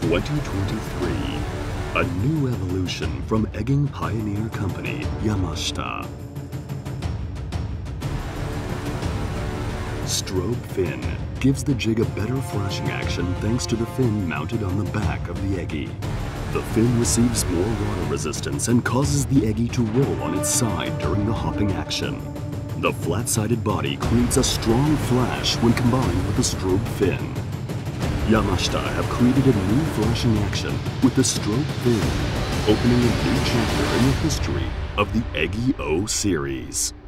2023, a new evolution from egging pioneer company YAMASHITA. Strobe fin gives the jig a better flashing action thanks to the fin mounted on the back of the EGI. The fin receives more water resistance and causes the EGI to roll on its side during the hopping action. The flat-sided body creates a strong flash when combined with the strobe fin. YAMASHITA have created a new flashing action with the strobe fin, opening a new chapter in the history of the EGI-OH series.